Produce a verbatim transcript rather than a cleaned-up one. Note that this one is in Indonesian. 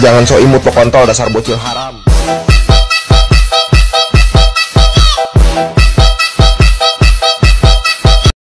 Jangan so imut lo kontol, dasar bocil haram.